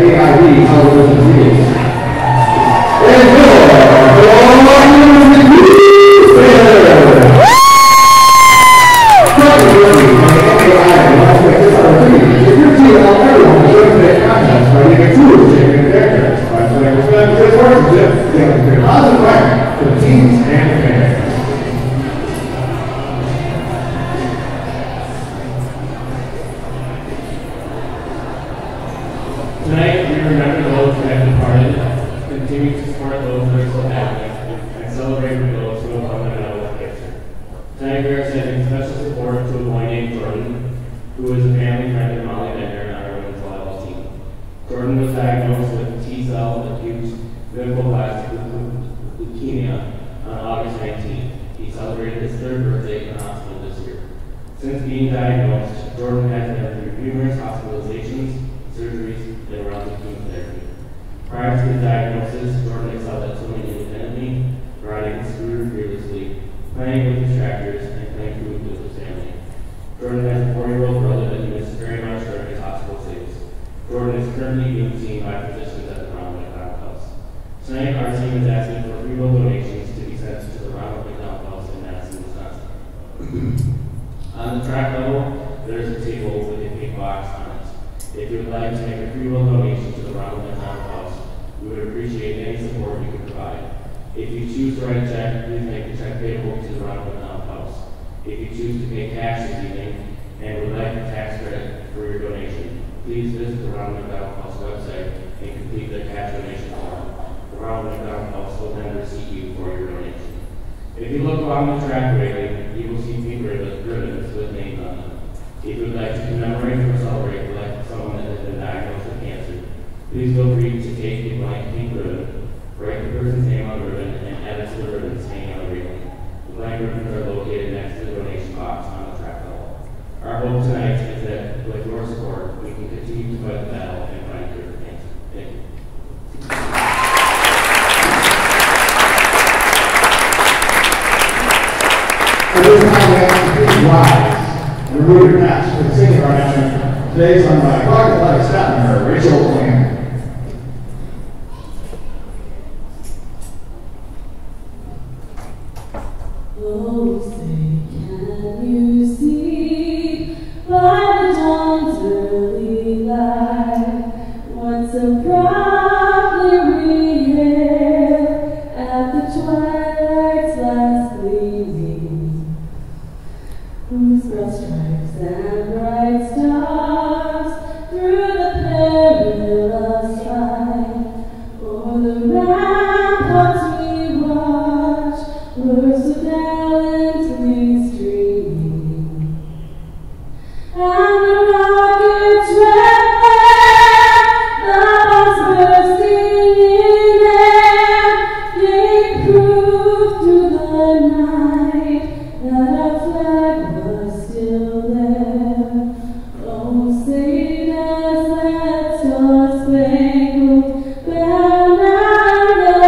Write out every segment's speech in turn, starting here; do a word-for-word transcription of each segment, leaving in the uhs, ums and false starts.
A I B television series. And tonight, we remember those who have departed, continue to support those who are still active, and celebrate with those who have come in our picture. Tonight, we are sending special support to a boy named Jordan, who is a family friend of Molly Bender on our women's volleyball team. Jordan was diagnosed with T-cell acute lymphoblastic leukemia on August nineteenth. He celebrated his third birthday in the hospital this year. Since being diagnosed, Jordan has been through numerous hospitalizations, surgeries, and rounds of chemotherapy. Prior to his diagnosis, Jordan excelled at swimming independently, riding his scooter fearlessly, playing with his tractors, and playing food with his family. Jordan has a four-year-old brother that he misses very much during his hospital stays. Jordan is currently being seen by physicians at the Ronald McDonald House. Tonight, our team is asking for free will donations to be sent to the Ronald McDonald House in Madison, Wisconsin. On the track level, there is a table with a pink box on it. If you would like to make a free will donation to the Ronald McDonald House, we would appreciate any support you can provide. If you choose to write a check, please make the check payable to the Ronald McDonald House. If you choose to pay cash this evening and would like a tax credit for your donation, please visit the Ronald McDonald House website and complete the cash donation form. The Ronald McDonald House will then receive you for your donation. If you look along the track railing, you will see pink ribbons with names on them. If you would like to commemorate or celebrate the life of someone that has been diagnosed with cancer, please feel free to take a blank pink ribbon, write the person's name on the ribbon, and add it to the ribbons hanging on the railing. The blank ribbons are located next to the donation box on the track level. Our hope tonight is that with your support, we can continue to fight the battle and find cure for cancer. Thank you. At this time, we have to please rise and remove your caps for the singing of our national anthem. Today, sung by Clarke athletic staff member Rachel Clarke. Oh, say, can you see by the dawn's early light what so proudly we hailed at the twilight's last gleaming, whose broad stripes and bright stars through the perilous fight o'er the ramparts we watched were so gallantly streaming, and the rockets red flare, the bombs bursting in air, gave proof through the night that our flag was still there. Oh, say does that star-spangled banner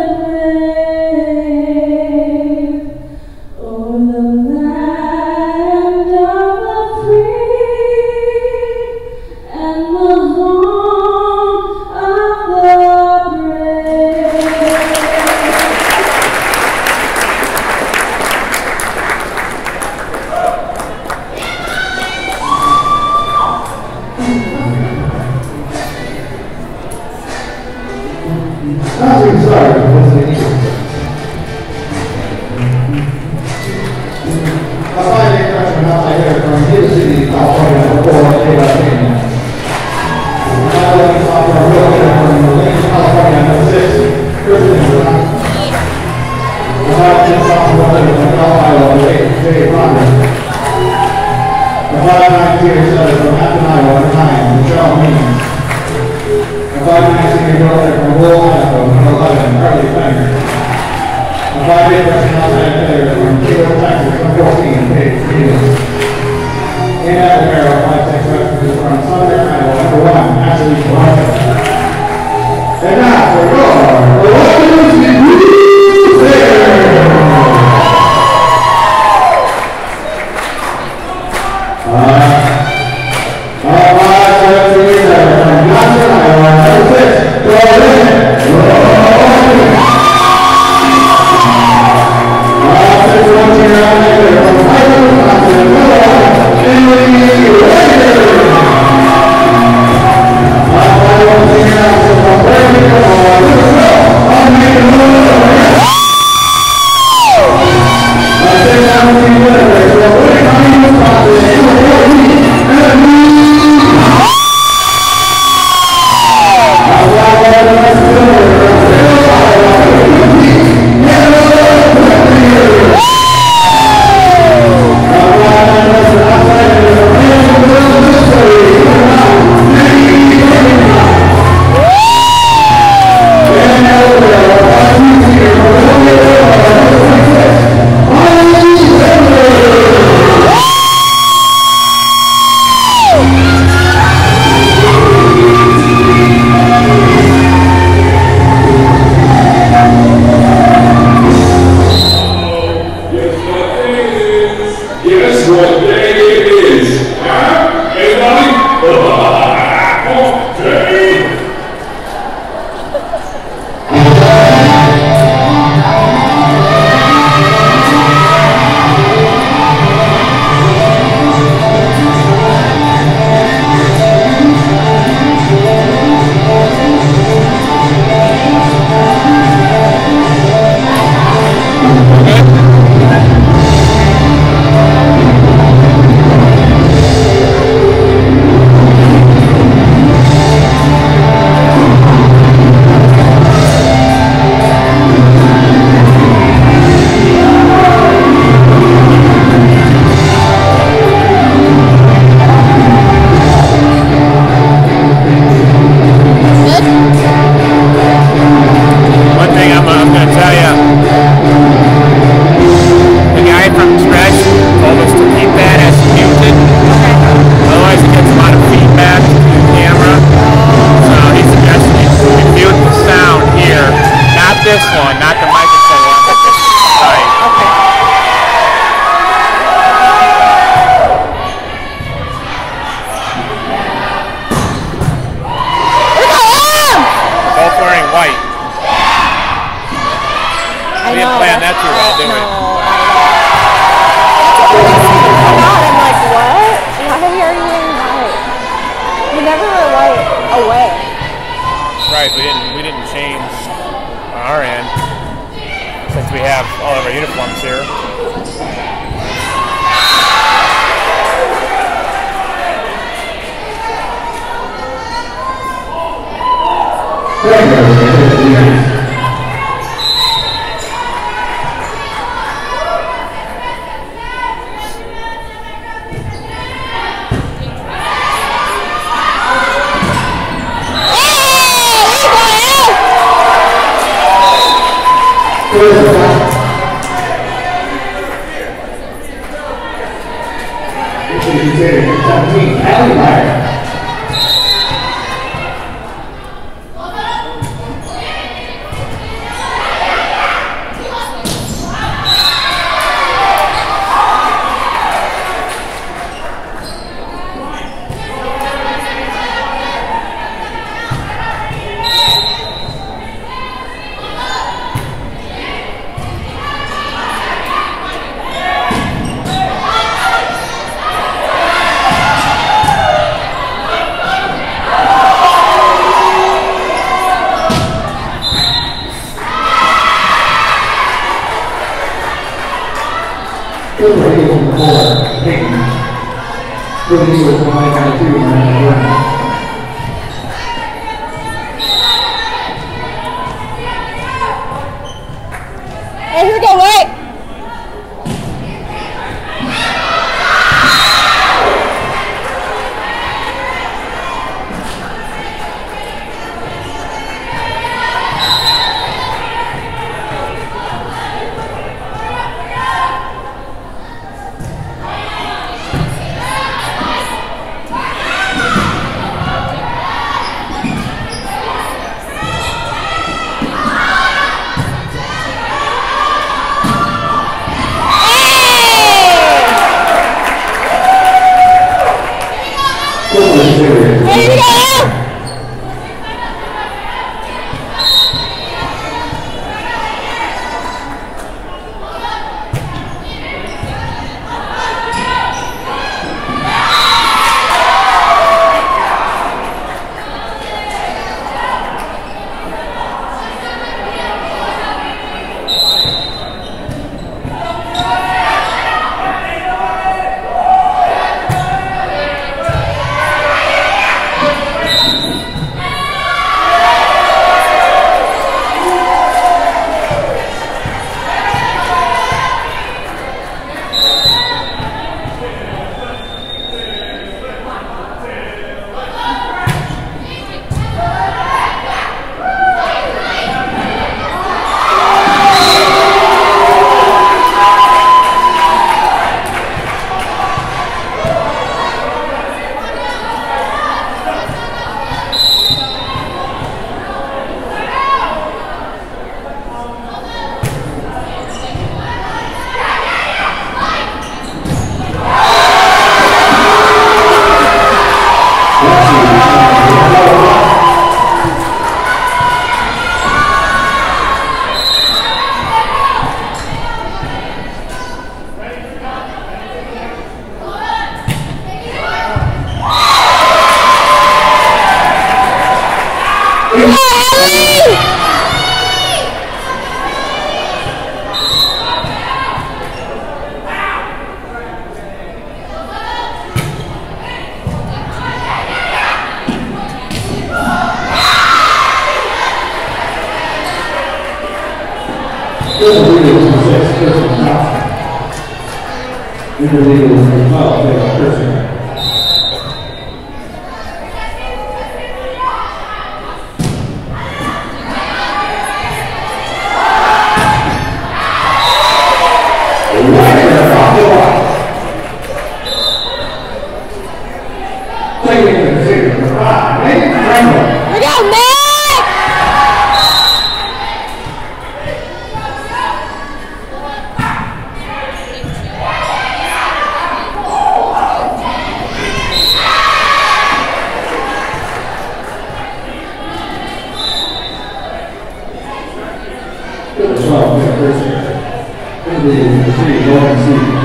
wave o'er the land of the free and the home of the brave. Nothing started with the Eagles. A five-day freshman outside here from Kansas City, California, number four, A I B. Another one sophomore wheelchair from Lane, California, number six, Kristen Johnson. A five-ten sophomore from Colorado, number eight, Jay Rodgers. A five-nine senior setter from Afton, Iowa, number nine, Michelle Means. A five-nine senior girl from Rural, Idaho, number eleven, Harley Fenner. A five-day freshman outside player from Kato, Texas, number fourteen, Paige Stevens. And at the barrel, five-six freshman from Southern Iowa, number one, Ashley Clarke. And now for your Volleyball Uh, uh, five, seven, three, seven, from Johnson, Iowa, we didn't no, plan that too well, did we? No, I'm like, what? Why are you in white? You never were white away. Right, we didn't we didn't change on our end since we have all of our uniforms here. seventeen, A I B. Silver Eagles in the four, Peyton. Silver Eagles one ninety-two, Miranda Jordan. Hey, here we go, right? There you go! Good as well, good person. is the city of Open City.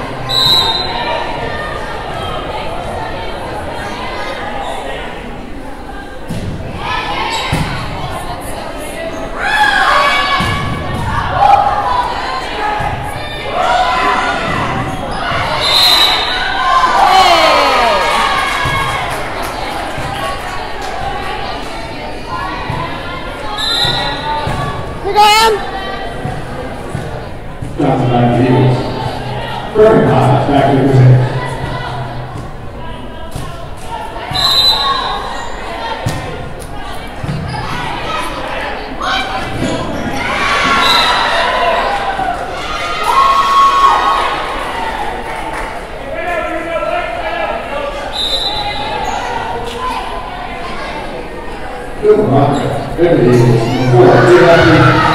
Johnson back to the Eagles. Perfect pass back to the Crusaders. Good one, good to the Eagles. Four, three left.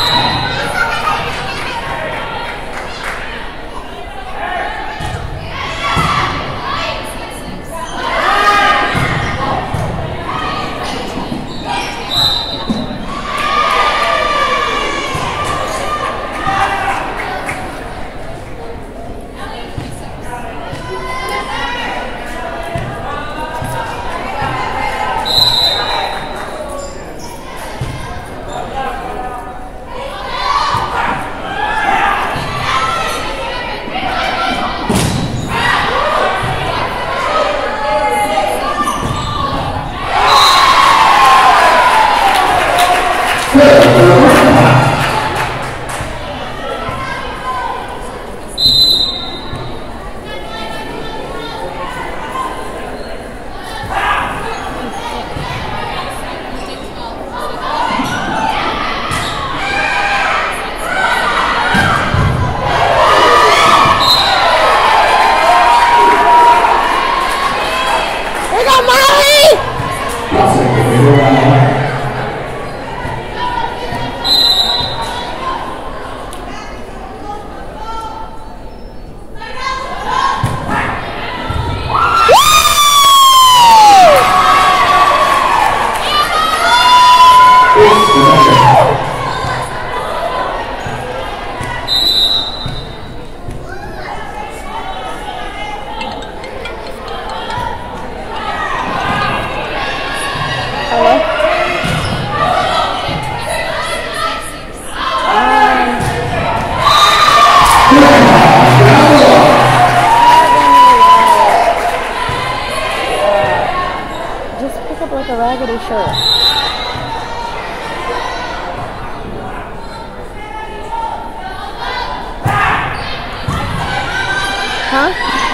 Huh?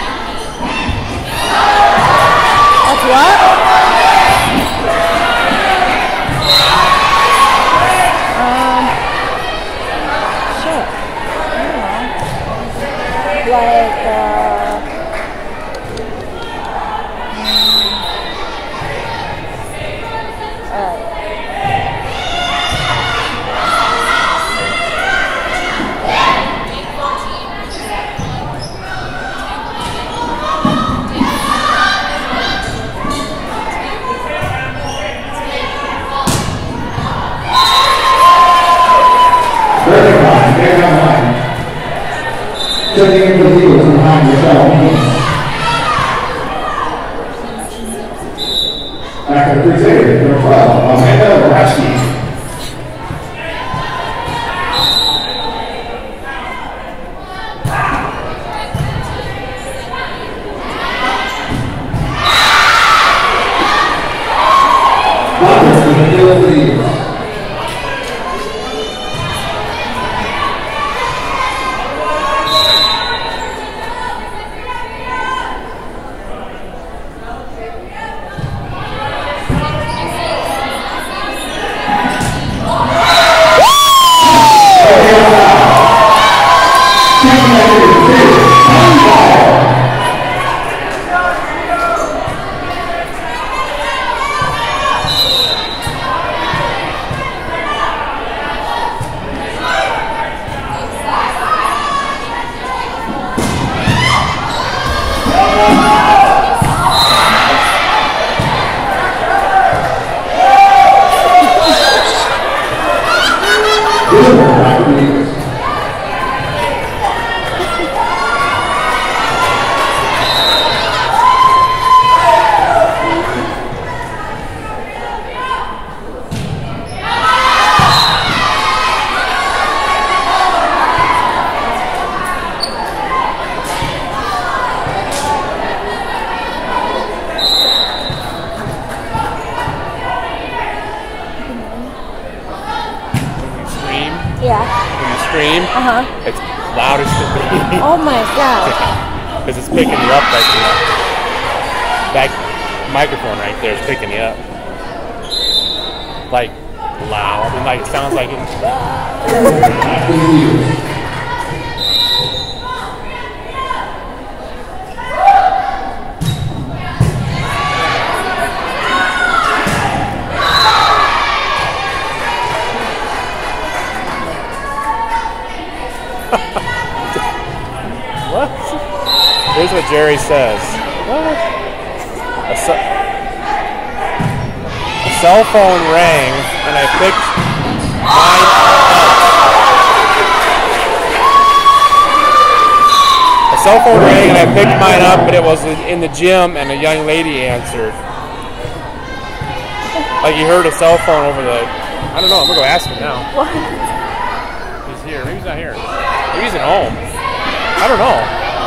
That's what? Um, shit. I don't know. Like, uh... Alright. Checking in for the Eagles behind yourself. Back to the Crusaders, number twelve, Amanda Lasky. Butler to the field for the Eagles. Yeah. When you scream, Uh-huh. it's loud as can be. Oh my god. Because it's picking you up right there. That microphone right there is picking you up. Like, loud. I mean, like, it sounds like it. What? Here's what Jerry says. What? A, ce a cell phone rang and I picked mine up. A cell phone rang and I picked mine up, but it was in the gym and a young lady answered. Like you heard a cell phone over the... I don't know, I'm going to go ask him now. What? He's here. Maybe he's not here. Maybe he's at home. I don't know.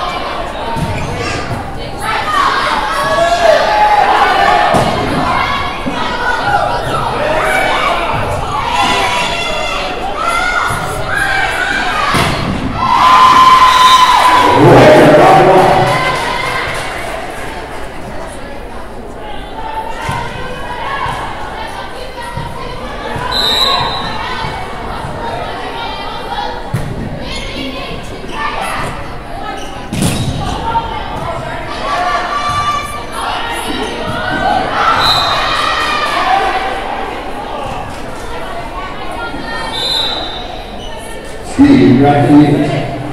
Steve, right to you.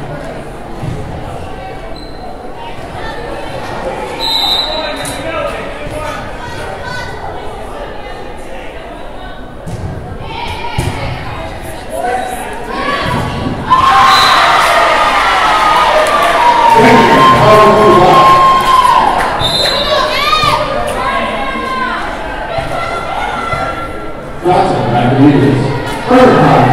Johnson, right to you. Third time,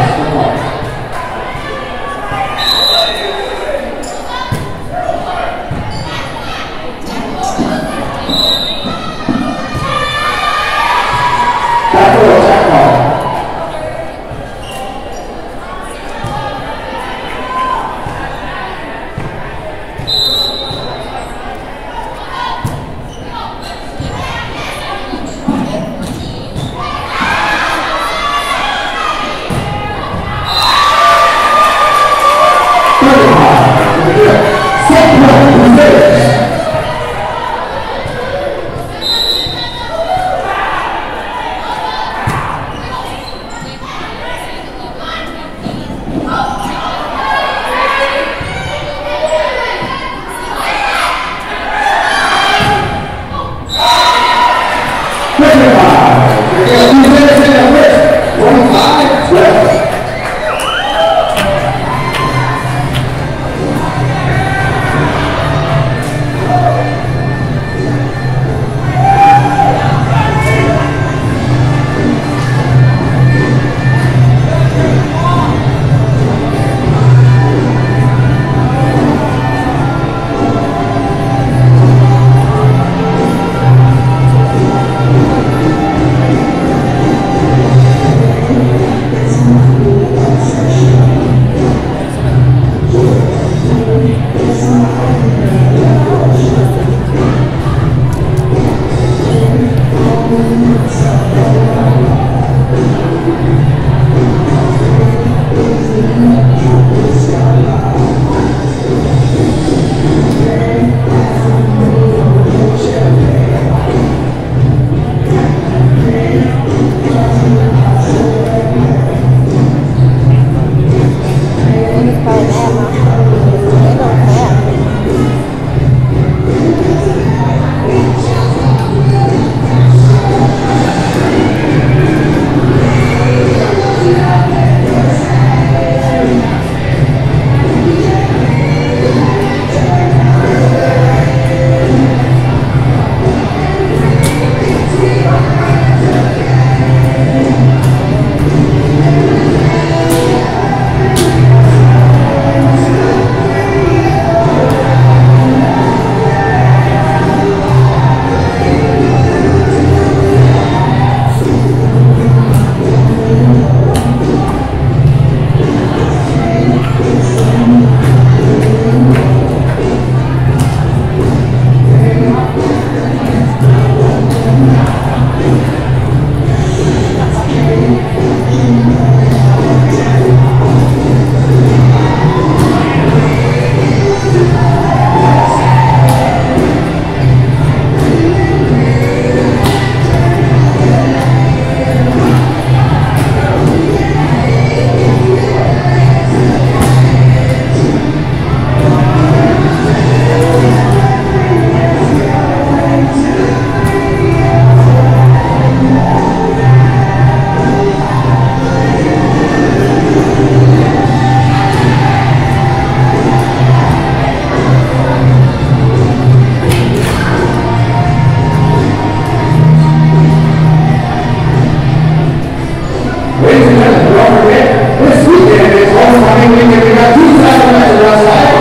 Ladies and gentlemen, don't forget, this weekend is homecoming weekend. We got two soccer matches outside.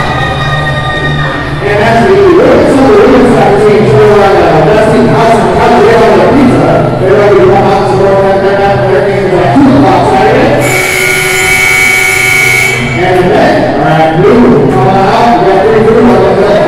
And actually, really, some of the women's soccer teams who are on the Dusty House and trying to get on their pizza. They're ready to come out and support them. They're not their games at two o'clock Saturday. And the men are at blue. Come on out. We got three blue on the field.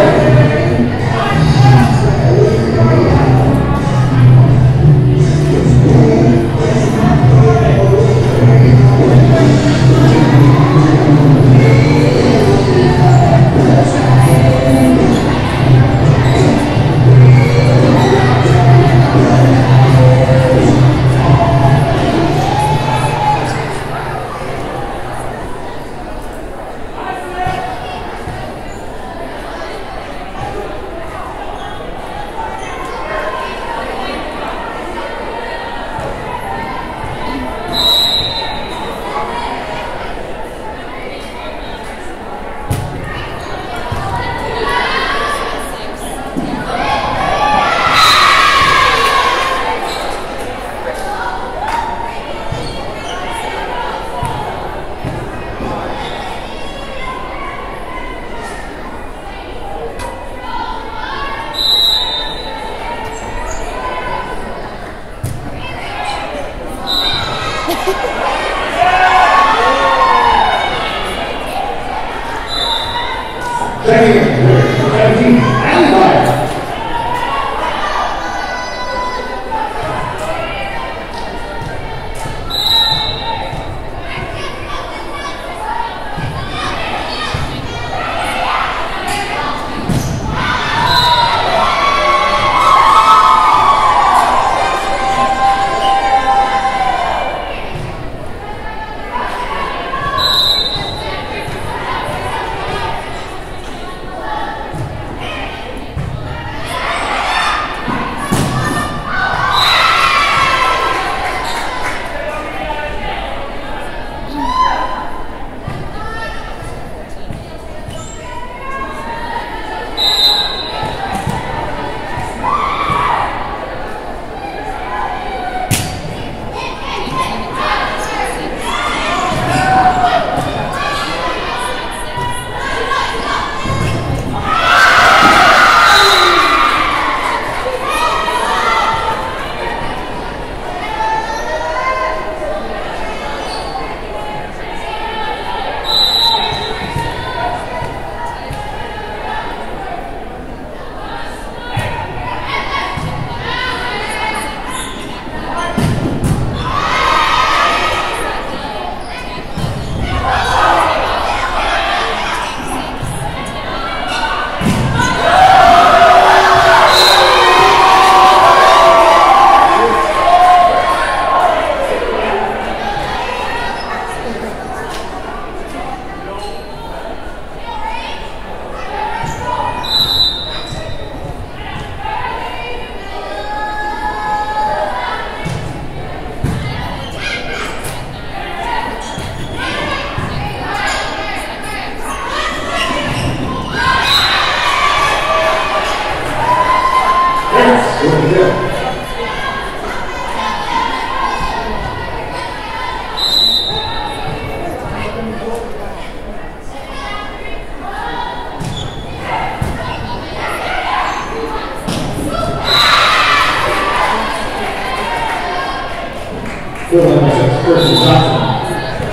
Field number six, Kirsten Johnson.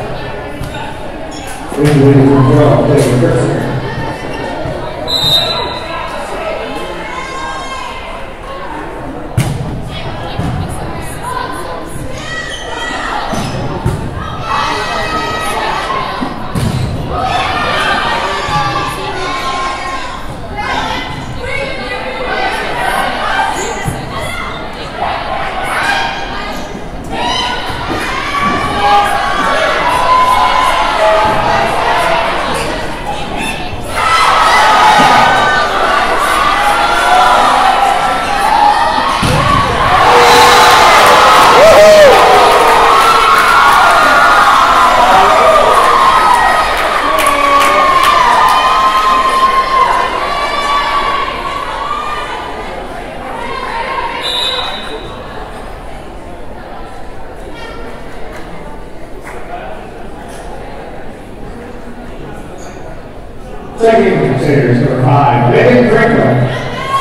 Ladies and gentlemen, playing Kirsten. Second Crusaders, number five, Megan Franklin.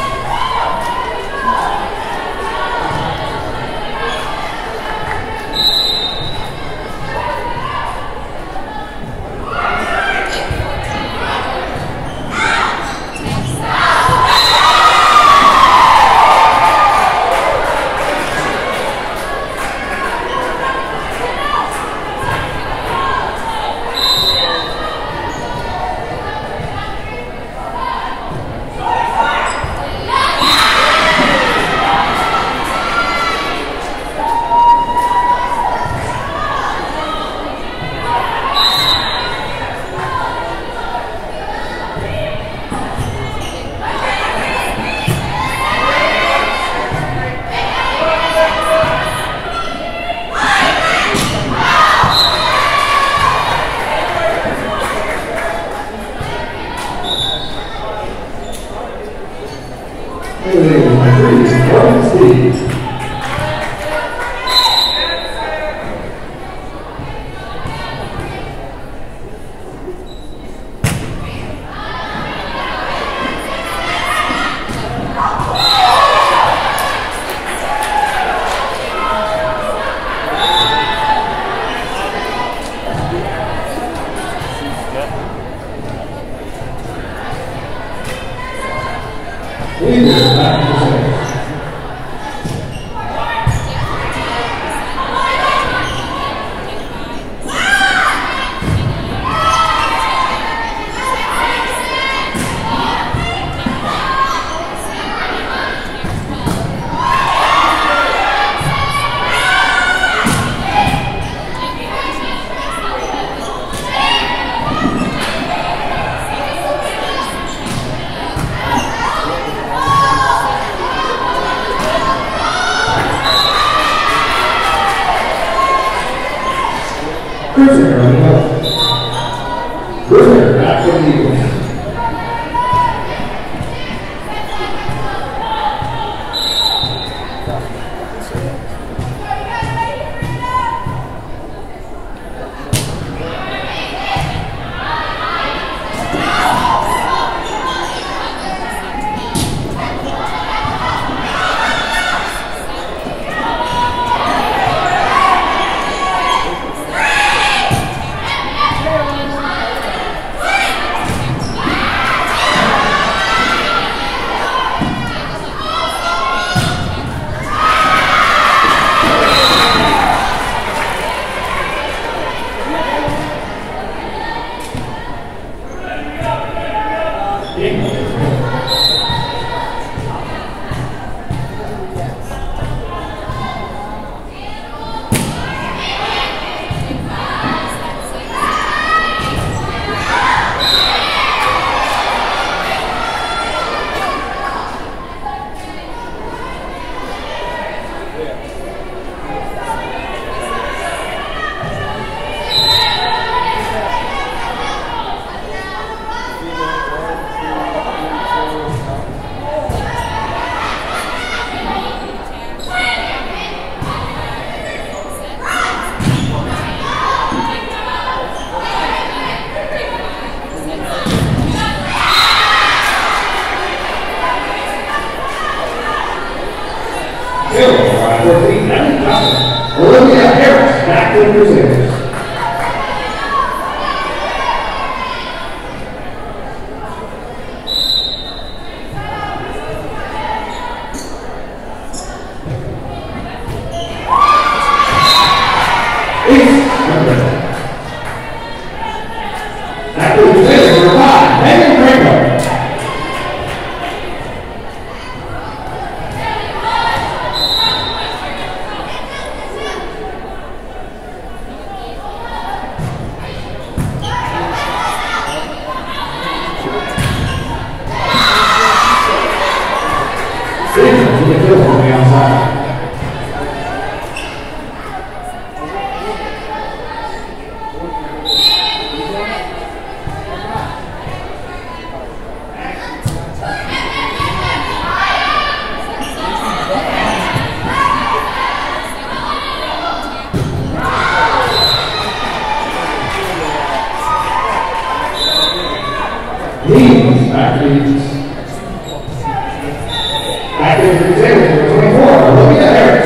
Prisoner on the left. Prisoner back from the Eagles. Olivia Harris, back to the Crusaders. Back to the Crusaders, number five, Megan Franklin. Simmons with the kill on the outside. Leads back to leads. Back to the Crusaders, number twenty-four, Olivia Harris.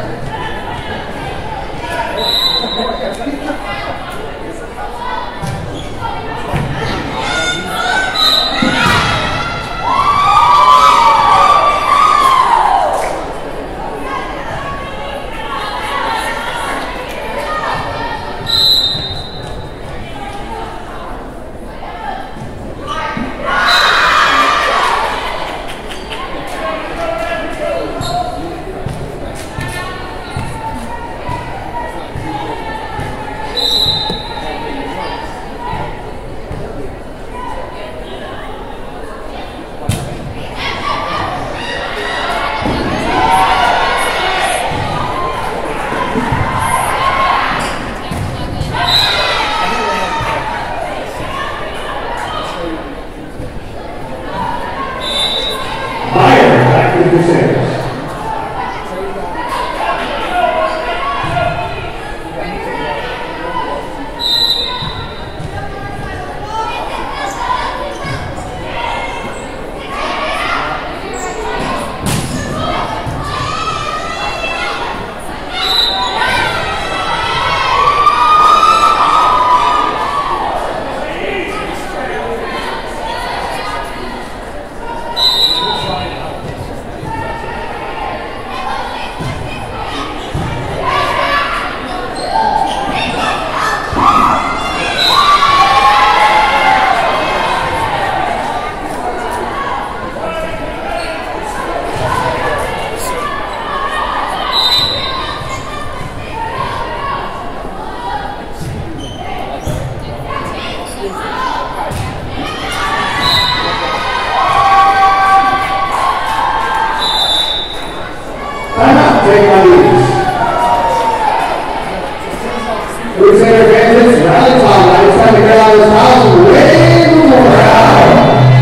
Crusader Bandits, rally top, right side to get out of this house, wave the morale.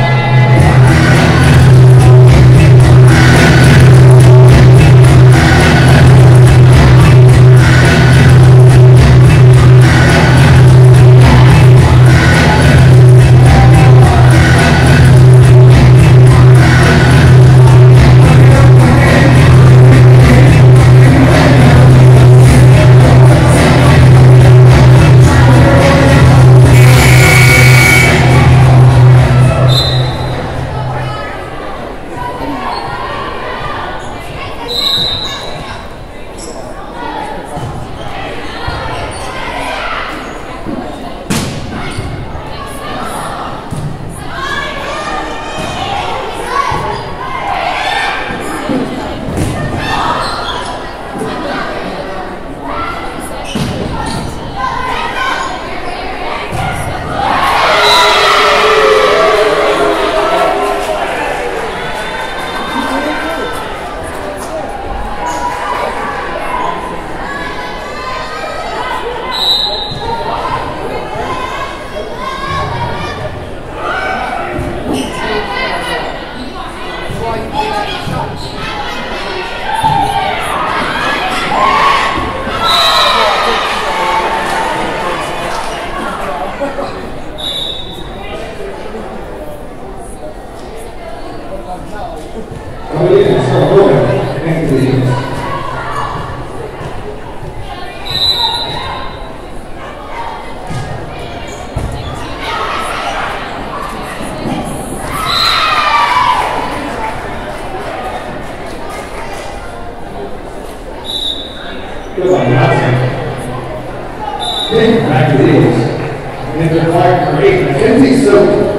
Back to these. Into Clarke for eight, Mackenzie Silver.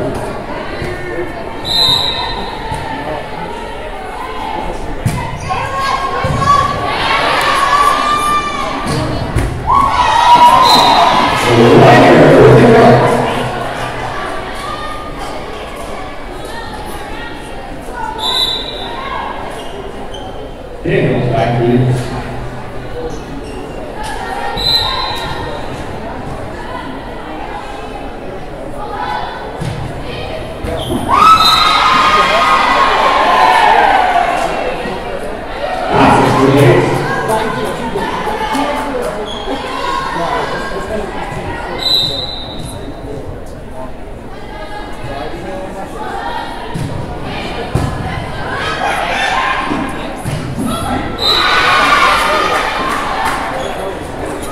Daniels back to these.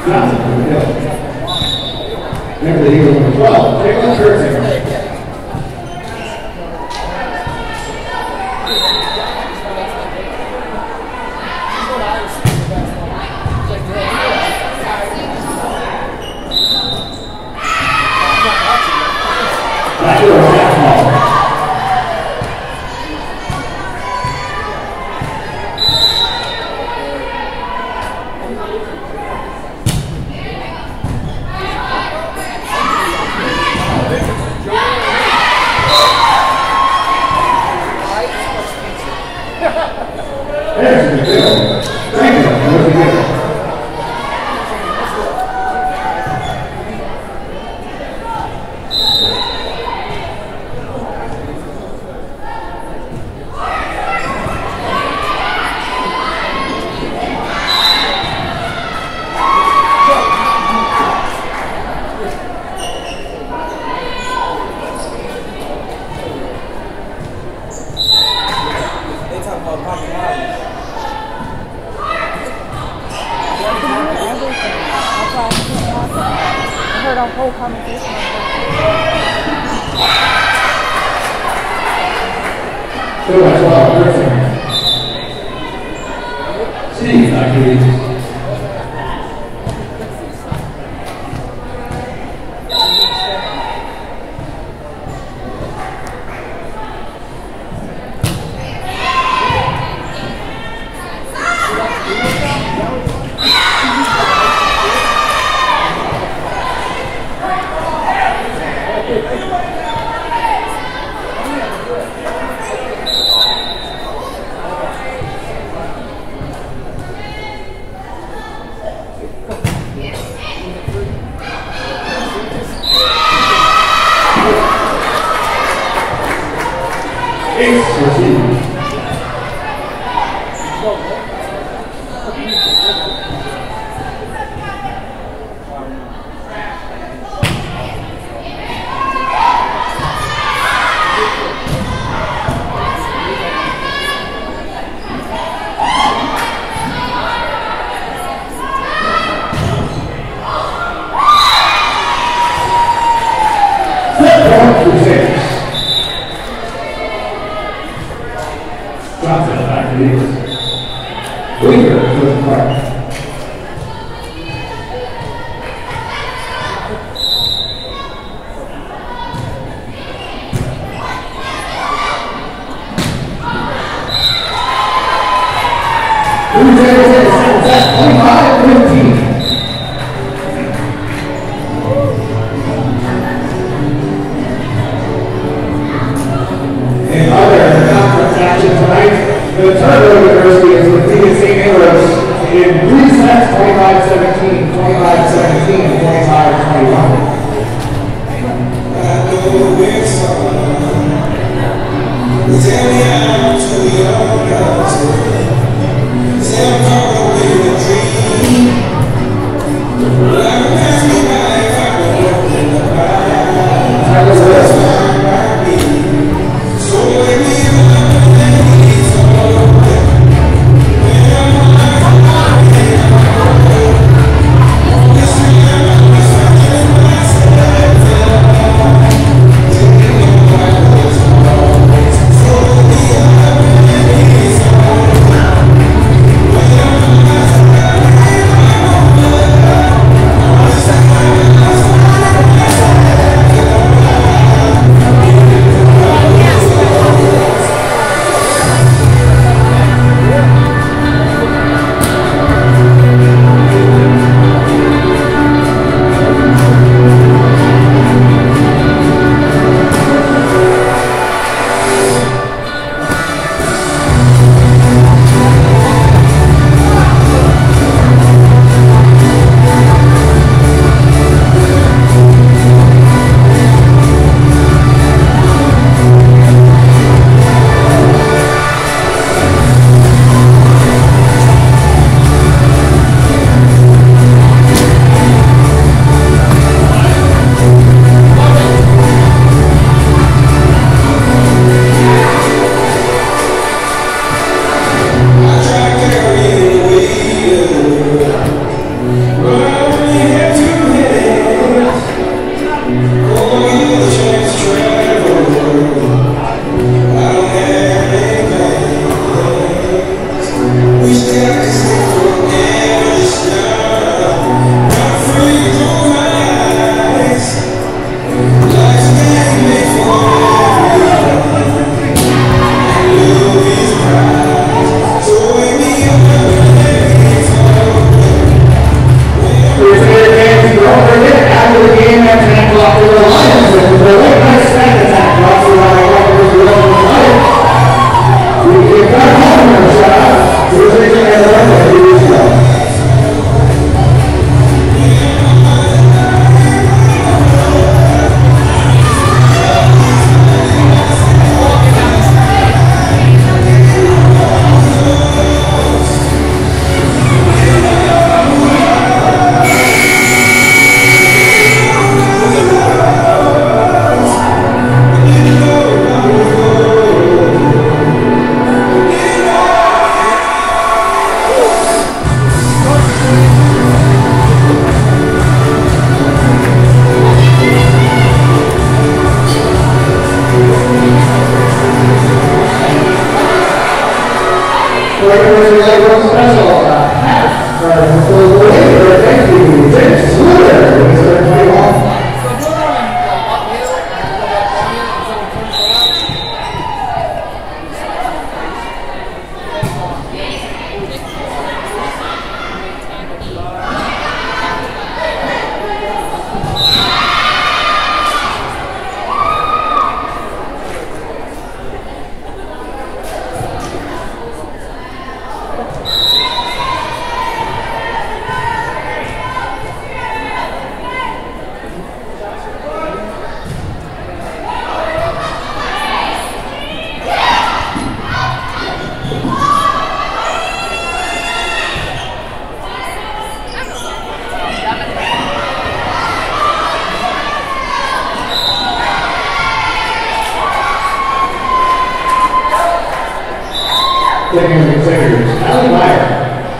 Johnson for the kill. Remember the Eagles number twelve, Jalen Kirsten. Back to the half ball. There's the kill. Thank you. There's the kill. I heard our whole conversation. Still at twelve, Kirsten. See, actually. Ace received. Set point for six. Johnson back to the Eagles. Weaver to the Clarke. twenty-five fifteen. In other conference action tonight, the Turbo University has defeated Saint Ambrose in three sets, twenty-five seventeen, twenty-five seventeen, and twenty-five twenty-one. Tell me I'm too young to tell me I'm gonna be the dream. don't forget, after the game at ten o'clock for the Lions, it was a late night snack attack brought to you by the Lions tonight. We kicked our home run shot to the sixteen and eleven a few weeks ago. Taking the contributors, Allie Meyer.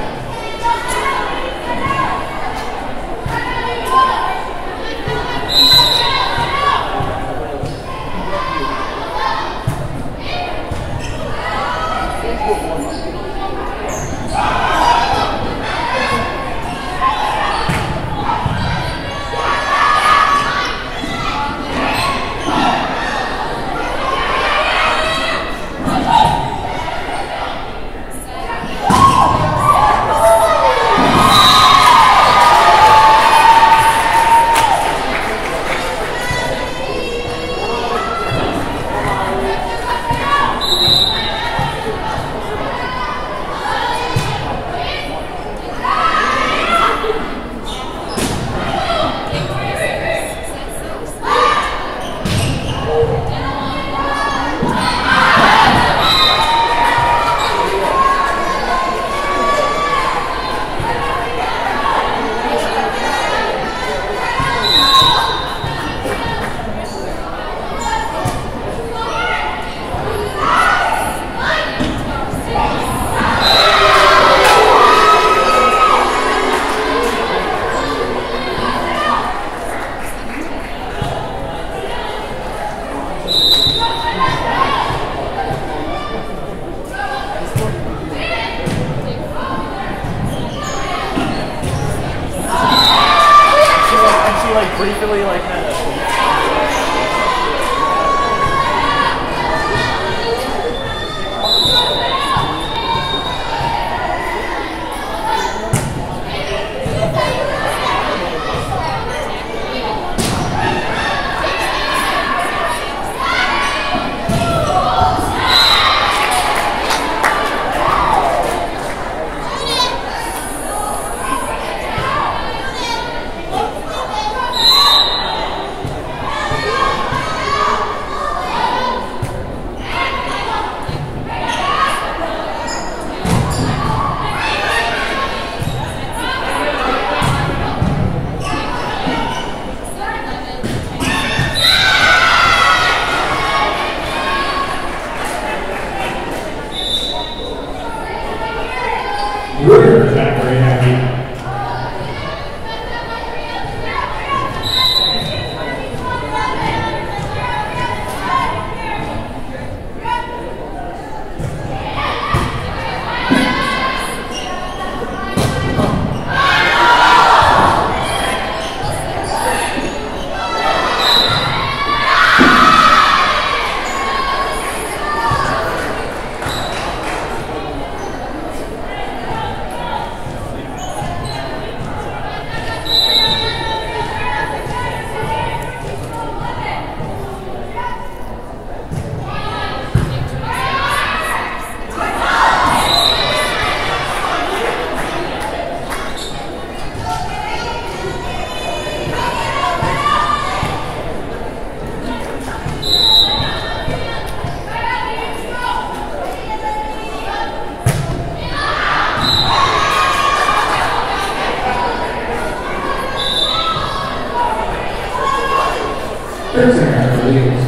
Briefly like that. Christian for the Eagles.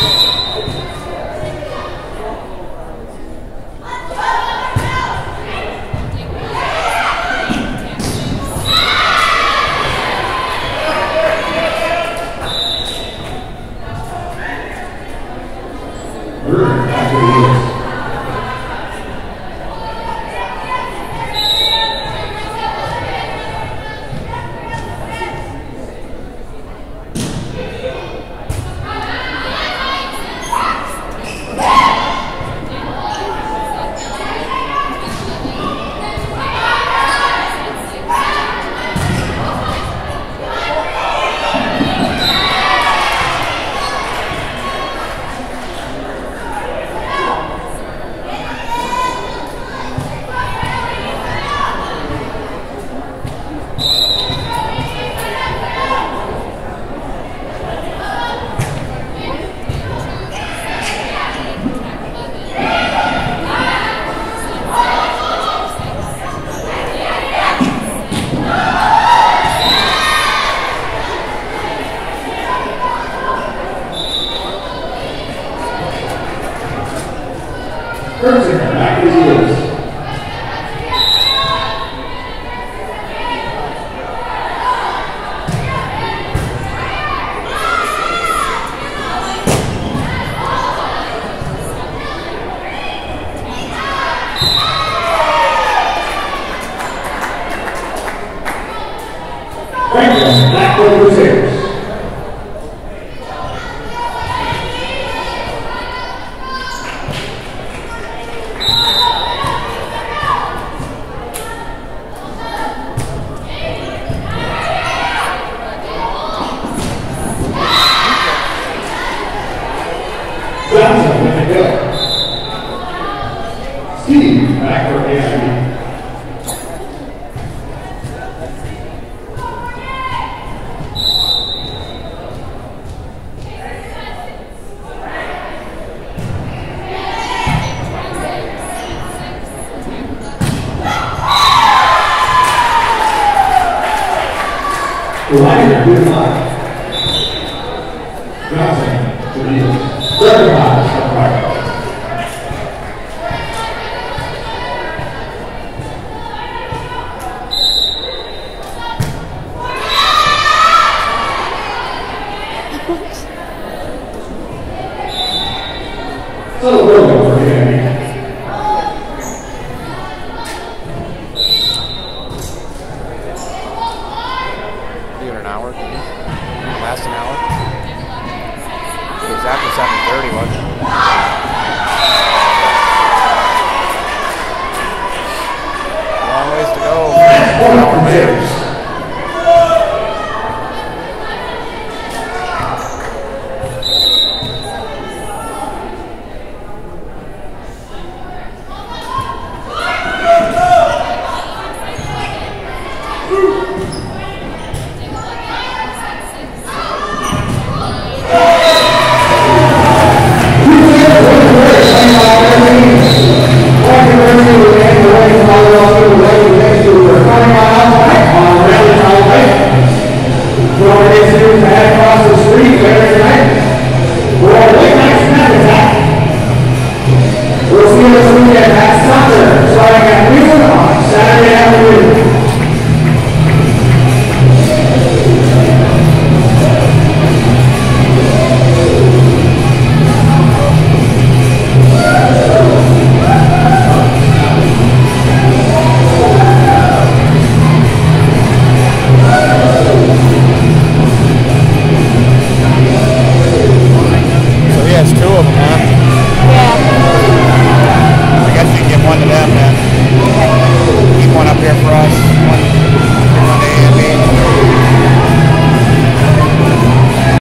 Curtain, back is yours. Franklin, back with Crusaders. Johnson with the kill. Steve back for A I B. Reminder, good luck. Johnson to the recognized upright. So we're going for A I B. An hour, last an hour. It was after seven thirty, wasn't it? Long ways to go. An hour later.